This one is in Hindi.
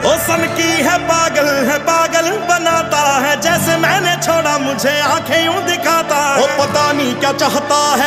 ओ सन की है पागल बनाता है, जैसे मैंने छोड़ा मुझे आंखें यूं दिखाता है। ओ पता नहीं क्या चाहता है